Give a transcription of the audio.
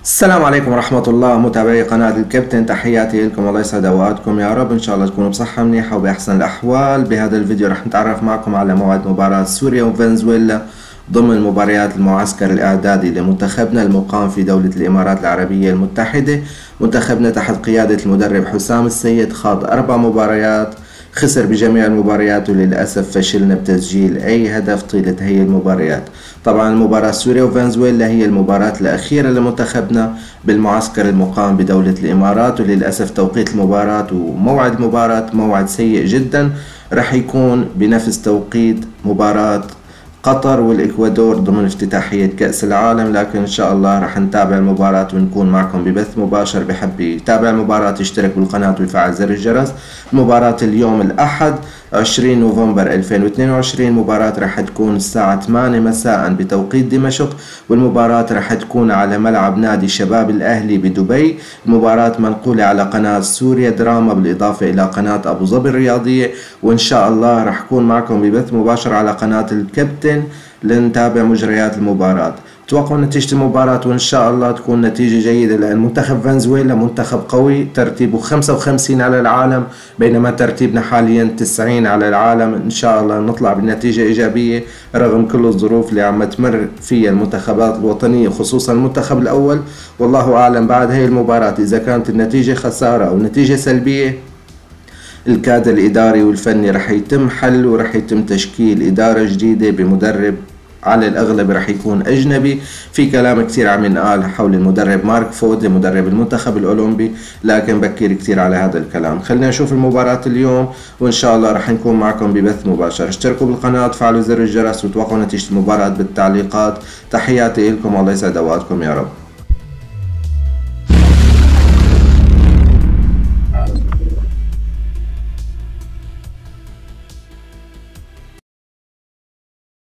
السلام عليكم ورحمة الله متابعي قناة الكابتن، تحياتي لكم، الله يسعد اوقاتكم يا رب. ان شاء الله تكونوا بصحة منيحة وبأحسن الأحوال. بهذا الفيديو رح نتعرف معكم على موعد مباراة سوريا وفنزويلا ضمن مباريات المعسكر الإعدادي لمنتخبنا المقام في دولة الإمارات العربية المتحدة. منتخبنا تحت قيادة المدرب حسام السيد خاض 4 مباريات، خسر بجميع المباريات وللأسف فشلنا بتسجيل أي هدف طيلة هي المباريات. طبعا المباراة سوريا وفنزويلا هي المباراة الأخيرة لمنتخبنا بالمعسكر المقام بدولة الإمارات، وللأسف توقيت المباراة وموعد المباراة موعد سيء جدا، رح يكون بنفس توقيت مباراة قطر والإكوادور ضمن افتتاحية كأس العالم. لكن إن شاء الله رح نتابع المباراة ونكون معكم ببث مباشر. بحب يتابع المباراة يشترك بالقناة ويفعل زر الجرس. المباراة اليوم الأحد 20 نوفمبر 2022. مباراة رح تكون الساعة 8 مساء بتوقيت دمشق، والمباراة رح تكون على ملعب نادي شباب الأهلي بدبي. المباراة منقولة على قناة سوريا دراما بالإضافة إلى قناة أبو ظبي الرياضية، وإن شاء الله رح أكون معكم ببث مباشر على قناة الكابتن لنتابع مجريات المباراة. توقعوا نتيجة المباراة وإن شاء الله تكون نتيجة جيدة، لأن منتخب فنزويلا منتخب قوي، ترتيبه 55 على العالم بينما ترتيبنا حاليا 90 على العالم. إن شاء الله نطلع بنتيجة إيجابية رغم كل الظروف اللي عم تمر فيها المنتخبات الوطنية خصوصا المنتخب الأول. والله أعلم بعد هاي المباراة إذا كانت النتيجة خسارة أو نتيجة سلبية، الكادر الإداري والفني رح يتم حل ورح يتم تشكيل إدارة جديدة بمدرب على الأغلب رح يكون أجنبي. في كلام كتير عم ينقال حول المدرب مارك فودي مدرب المنتخب الأولمبي، لكن بكير كتير على هذا الكلام. خلينا نشوف المباراة اليوم وإن شاء الله رح نكون معكم ببث مباشر. اشتركوا بالقناة وفعلوا زر الجرس وتوقعوا نتيجة المباراة بالتعليقات. تحياتي لكم والله يسعد أوقاتكم يا رب.